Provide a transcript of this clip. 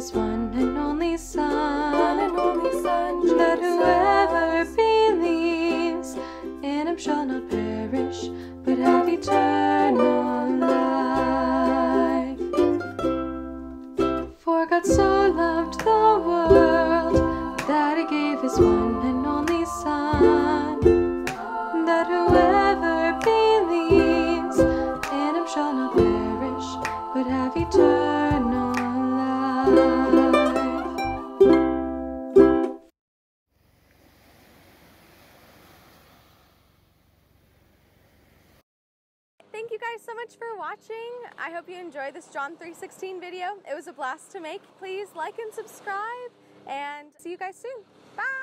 His one and only Son, that whoever believes in Him shall not perish, but have eternal life. For God so loved the world that He gave His one and only Son, that whoever believes in Him shall not perish, but have eternal life. Thank you guys so much for watching. I hope you enjoyed this John 3:16 video. It was a blast to make. Please like and subscribe, and see you guys soon. Bye!